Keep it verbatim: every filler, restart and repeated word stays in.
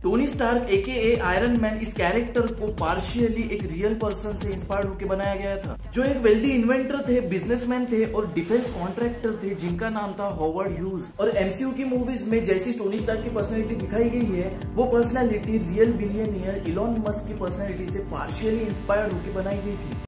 Tony Stark aka iron man इस character को partially एक रियल पर्सन से इंस्पायर्ड होकर बनाया गया था, जो एक वेल्दी इन्वेंटर थे, बिजनेसमैन थे और डिफेंस कॉन्ट्रैक्टर थे, जिनका नाम था हॉवर्ड ह्यूज। और एमसीयू की मूवीज में जैसी टोनी स्टार्क की पर्सनैलिटी दिखाई गई है, वो personality real billionaire Elon Musk की पर्सनैलिटी से पार्शियली इंस्पायर्ड होकर बनाई गई थी।